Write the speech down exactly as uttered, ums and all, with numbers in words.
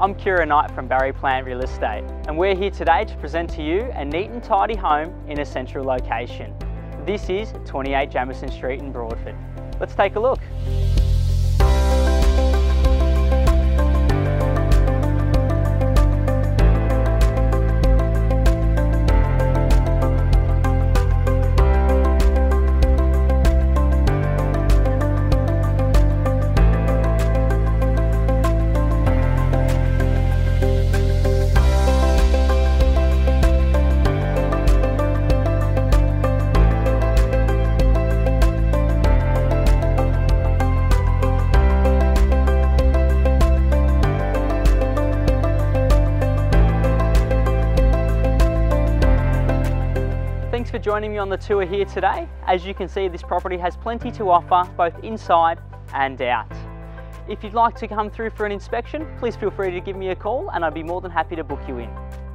I'm Kieran from Barry Plant Real Estate, and we're here today to present to you a neat and tidy home in a central location. This is twenty-eight Jamieson Street in Broadford. Let's take a look. Thanks for joining me on the tour here today. As you can see, this property has plenty to offer, both inside and out. If you'd like to come through for an inspection, please feel free to give me a call and I'd be more than happy to book you in.